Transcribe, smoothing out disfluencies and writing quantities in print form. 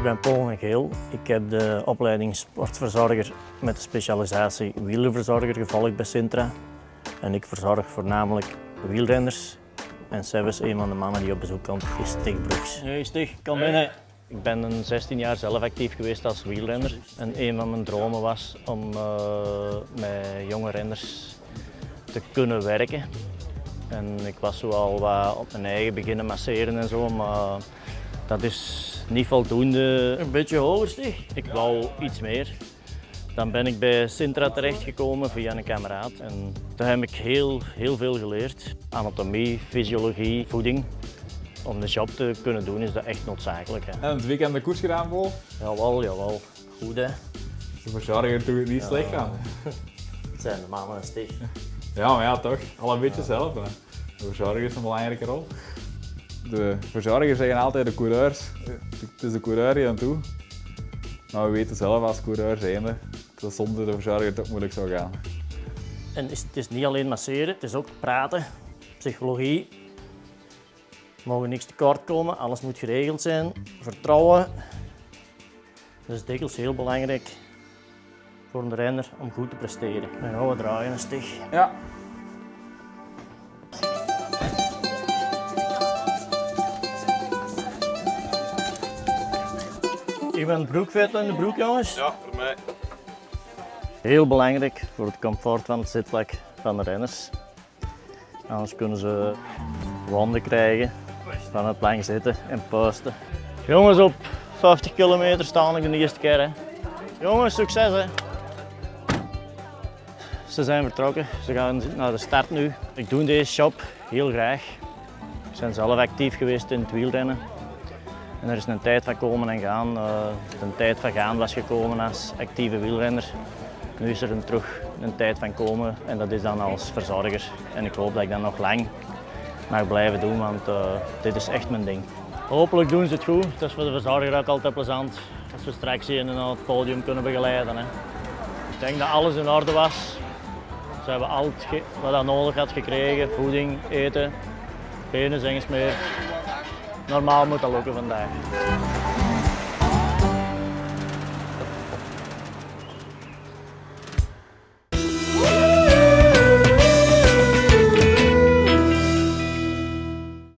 Ik ben Paul van Geel. Ik heb de opleiding sportverzorger met de specialisatie wielerverzorger gevolgd bij Sintra. En ik verzorg voornamelijk wielrenners. En Seb is een van de mannen die op bezoek komt, is Stig Broeks. Hey Stig, kom binnen. Ik ben een 16 jaar zelf actief geweest als wielrenner. En een van mijn dromen was om met jonge renners te kunnen werken. En ik was zo al wat op mijn eigen beginnen masseren en zo, maar dat is niet voldoende. Een beetje hoger, Stig. Ik wou iets meer. Dan ben ik bij Sintra terechtgekomen via een kameraad. En daar heb ik heel veel geleerd. Anatomie, fysiologie, voeding. Om de job te kunnen doen is dat echt noodzakelijk. Hè. En het weekend de koers gedaan, Paul? Jawel. Goed hè. De verzorger doet het niet slecht aan. Het zijn de mannen en Stig. Ja, maar ja, toch. Al een beetje zelf. Hè. De verzorger is een belangrijke rol. De verzorgers zeggen altijd de coureurs. Het is de coureur hier aan toe. Maar we weten zelf als coureur zijnde dat zonder de verzorger toch moeilijk zou gaan. En het is niet alleen masseren, het is ook praten, psychologie. Er mogen niks tekort komen, alles moet geregeld zijn. Vertrouwen. Dat is dikwijls heel belangrijk voor een renner om goed te presteren. En gaan we draaien een Stig. Ja. Ik ben broekvet in de broek, jongens. Ja, voor mij. Heel belangrijk voor het comfort van het zitvlak van de renners. Anders kunnen ze wonden krijgen van het lang zitten en posten. Jongens, op 50 kilometer staan ik de eerste keer. Hè. Jongens, succes hè. Ze zijn vertrokken, ze gaan naar de start nu. Ik doe deze job heel graag. Ik ben zelf actief geweest in het wielrennen. En er is een tijd van komen en gaan. De tijd van gaan was gekomen als actieve wielrenner. Nu is er terug een tijd van komen en dat is dan als verzorger. En ik hoop dat ik dat nog lang mag blijven doen, want dit is echt mijn ding. Hopelijk doen ze het goed. Het is voor de verzorger ook altijd plezant als we straks hier naar het podium kunnen begeleiden. Hè. Ik denk dat alles in orde was. Ze hebben al wat dat nodig had gekregen, voeding, eten, benen zijn gesmeerd. Normaal moet dat lukken vandaag.